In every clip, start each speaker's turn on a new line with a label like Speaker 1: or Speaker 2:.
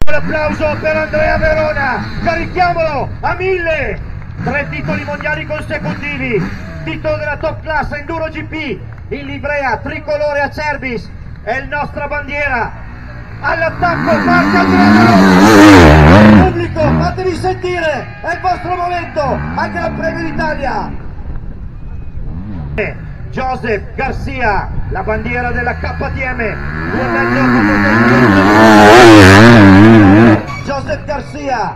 Speaker 1: L'applauso per Andrea Verona, carichiamolo a 1000, 3 titoli mondiali consecutivi, titolo della top class Enduro GP, in livrea tricolore a Cerbis, è il nostra bandiera, all'attacco marca Andrea Verona, pubblico fatevi sentire, è il vostro momento, al Gran Premio d'Italia. Joseph Garcia, la bandiera della KTM, Joseph Garcia.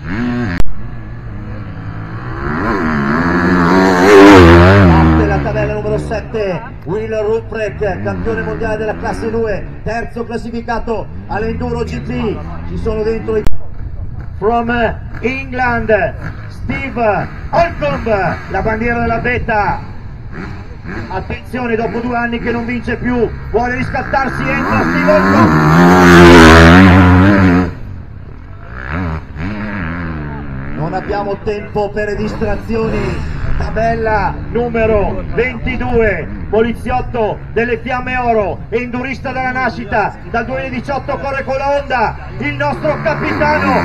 Speaker 1: Della tabella numero 7, Will Ruprecht, campione mondiale della classe 2, terzo classificato all'Enduro GP. Ci sono dentro i from England, Steve Holcomb, la bandiera della Beta. Attenzione, dopo 2 anni che non vince più, vuole riscattarsi, entra Steve Holcomb. Non abbiamo tempo per distrazioni. Tabella numero 22, poliziotto delle Fiamme Oro, endurista dalla nascita, dal 2018 corre con la Honda, il nostro capitano,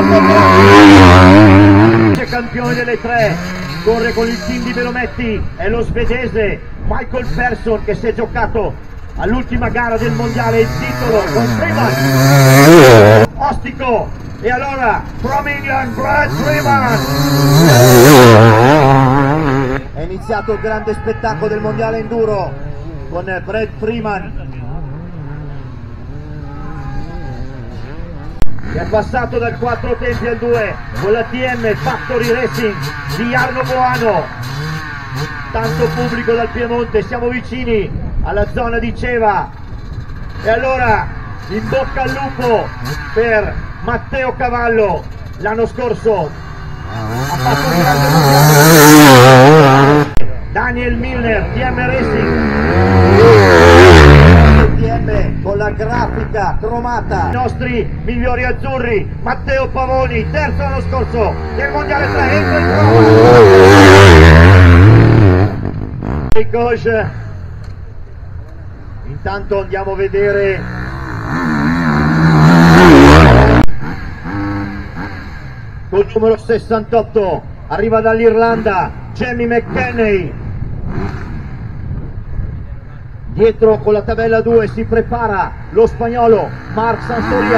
Speaker 1: campione delle 3, corre con il team di Velometti, è lo svedese Michael Persson che si è giocato all'ultima gara del mondiale il titolo con Freeman, ostico. E allora, from England, Brad Freeman. È iniziato il grande spettacolo del mondiale enduro con Brad Freeman, che è passato dal 4 tempi al 2 con la TM Factory Racing di Arno Boano. Tanto pubblico dal Piemonte, siamo vicini alla zona di Ceva. E allora, in bocca al lupo per Matteo Cavallo, l'anno scorso ha fatto un grande mondiale. Daniel Milner, TM Racing, TM con la grafica cromata, i nostri migliori azzurri, Matteo Pavoni, terzo l'anno scorso del mondiale 3, entra in prova. Intanto andiamo a vedere col numero 68, arriva dall'Irlanda Jamie McKenney, dietro con la tabella 2 si prepara lo spagnolo Marc Sansoria,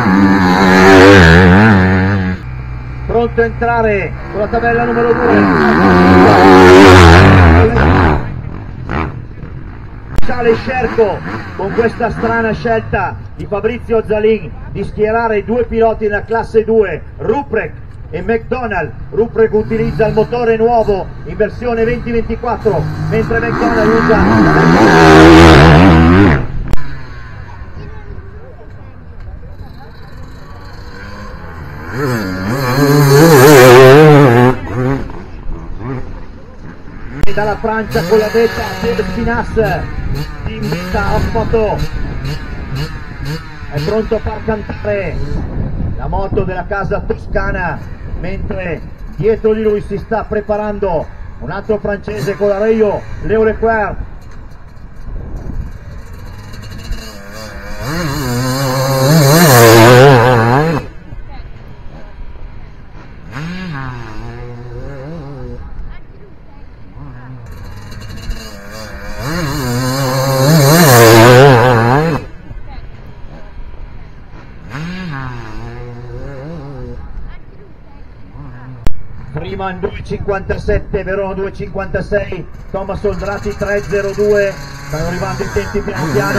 Speaker 1: pronto a entrare con la tabella numero 2 Sale Scerco, con questa strana scelta di Fabrizio Zalin di schierare 2 piloti nella classe 2, Ruprecht e McDonald. Ruprecht utilizza il motore nuovo in versione 2024, mentre McDonald usa dalla Francia con la Beta del Finas, Team Beta Otto è pronto a far cantare la moto della casa toscana, mentre dietro di lui si sta preparando un altro francese con la Reio, Leo Leclerc. Freeman 2.57, Verona 2.56, Thomas Oldrati 3.02, stanno arrivando i tempi piano piano,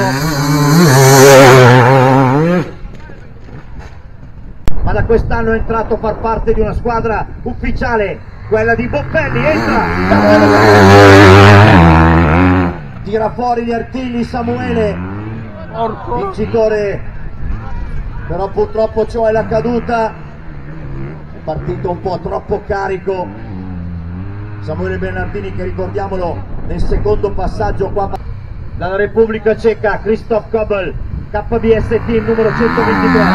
Speaker 1: ma da quest'anno è entrato a far parte di una squadra ufficiale, quella di Boppelli, entra, tira fuori gli artigli Samuele, vincitore, però purtroppo ciò è la caduta. Partito un po' troppo carico Samuele Bernardini, che ricordiamolo nel secondo passaggio qua dalla Repubblica Ceca, Christoph Kobel, KBS Team numero 123.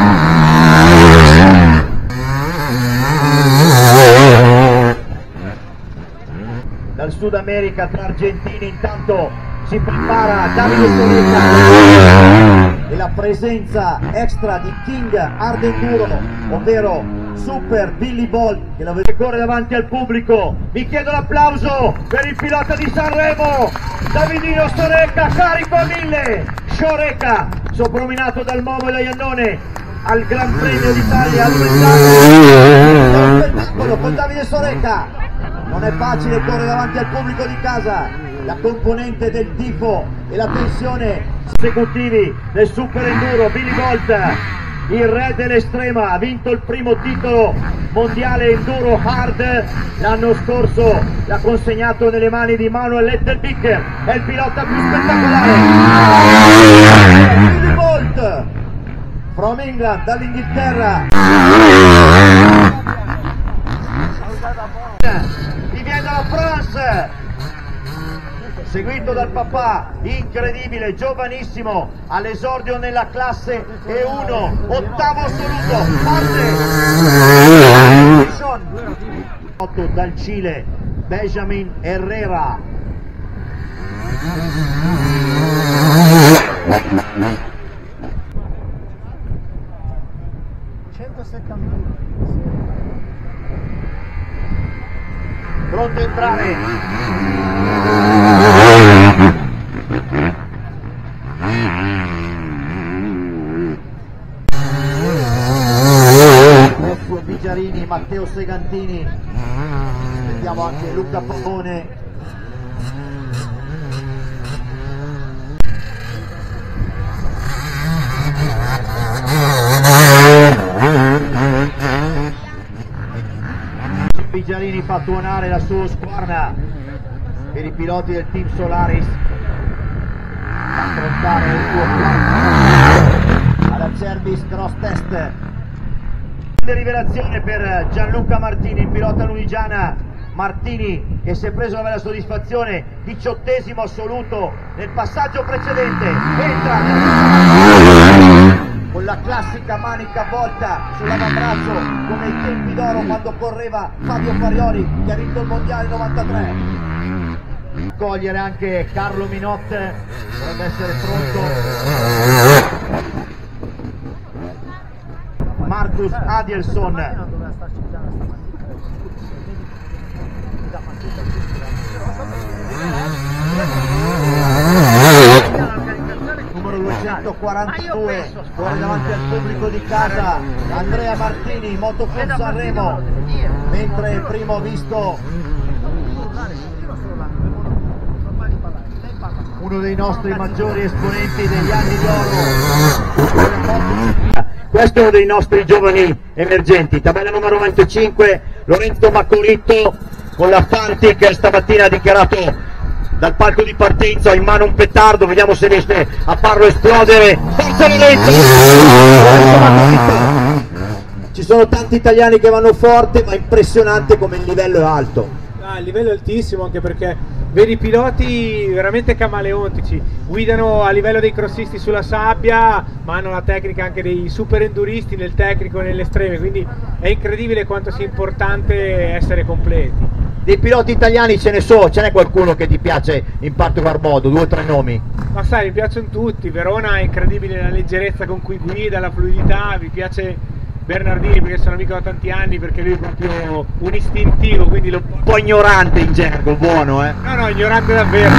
Speaker 1: Dal Sud America tra argentini intanto si prepara Davide Sorica, e la presenza extra di King Hard Enduro, ovvero Super Billy Bolt, che la vede correre davanti al pubblico. Vi chiedo l'applauso per il pilota di Sanremo, Davidino Soreca, carico a 1000. Soreca, soprannominato dal Momo e da Iannone al Gran Premio d'Italia al spettacolo con Davide Soreca. Non è facile correre davanti al pubblico di casa, la componente del tifo e la tensione consecutivi del Super Enduro. Billy Bolt, il re dell'estrema, ha vinto il primo titolo mondiale Enduro Hard l'anno scorso, l'ha consegnato nelle mani di Manuel Lettelbicker, è il pilota più spettacolare. Billy Bolt from England, dall'Inghilterra, vi viene dalla France, seguito dal papà, incredibile, giovanissimo, all'esordio nella classe E1, ottavo assoluto, parte dal Cile, Benjamin Herrera. Pronto a entrare. Alessio Bigiarini, Matteo Segantini, vediamo anche Luca Pavone. Bigiarini fa tuonare la sua squadra per i piloti del team Solaris, affrontare il suo piano alla Cerbis Cross Test. Grande rivelazione per Gianluca Martini, il pilota lunigiana. Martini che si è preso la bella soddisfazione, 18° assoluto nel passaggio precedente, entra con la classica manica volta sull'avambraccio come ai tempi d'oro quando correva Fabio Farioli, che ha vinto il mondiale 93. Cogliere anche Carlo Minot, dovrebbe essere pronto. Marcus Adielson, numero 242, fuori davanti al pubblico di casa, Andrea Martini, Motoclub Sanremo, mentre il primo visto uno dei nostri maggiori esponenti degli anni d'oro. Questo è uno dei nostri giovani emergenti, tabella numero 25, Lorenzo Maccoritto con la Fantic, stamattina ha dichiarato dal palco di partenza, in mano un petardo, vediamo se riesce a farlo esplodere. Forza Lorenzo! Ci sono tanti italiani che vanno forte, ma impressionante come il livello è alto.
Speaker 2: Il livello è altissimo, anche perché vedi piloti veramente camaleontici, guidano a livello dei crossisti sulla sabbia, ma hanno la tecnica anche dei super enduristi nel tecnico e nelle estreme, quindi è incredibile quanto sia importante essere completi.
Speaker 1: Dei piloti italiani ce n'è qualcuno che ti piace in particolar modo, 2 o 3 nomi?
Speaker 2: Ma sai, mi piacciono tutti. Verona è incredibile la leggerezza con cui guida, la fluidità. Mi piace Bernardini perché sono amico da tanti anni, perché lui è proprio un istintivo, quindi un po' ignorante in gergo, buono, eh? No, ignorante davvero.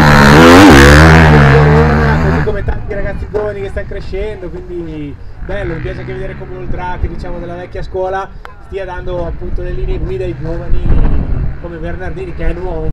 Speaker 2: Così come tanti ragazzi giovani che stanno crescendo, quindi bello. Mi piace anche vedere come Oldrati, diciamo, della vecchia scuola stia dando appunto le linee guida ai giovani come Bernardini, che è nuovo.